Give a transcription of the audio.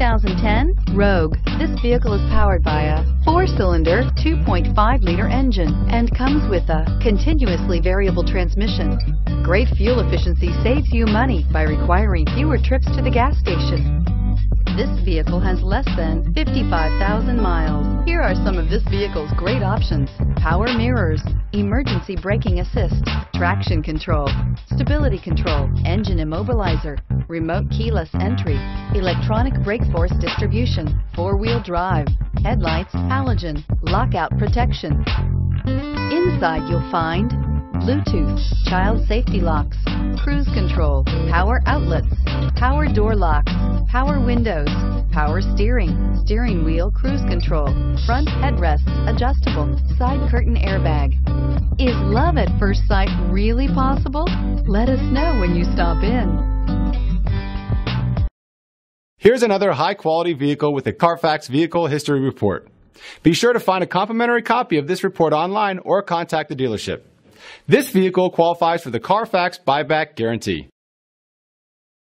2010 Rogue. This vehicle is powered by a 4-cylinder, 2.5-liter engine and comes with a continuously variable transmission. Great fuel efficiency saves you money by requiring fewer trips to the gas station. This vehicle has less than 55,000 miles. Here are some of this vehicle's great options: power mirrors, emergency braking assist, traction control, stability control, engine immobilizer, remote keyless entry, electronic brake force distribution, 4-wheel drive, headlights, halogen, lockout protection. Inside you'll find Bluetooth, child safety locks, cruise control, power outlets, power door locks, power windows, power steering, steering wheel cruise control, front headrests adjustable, side curtain airbag. Is love at first sight really possible? Let us know when you stop in. Here's another high-quality vehicle with a Carfax Vehicle History Report. Be sure to find a complimentary copy of this report online or contact the dealership. This vehicle qualifies for the Carfax Buyback Guarantee.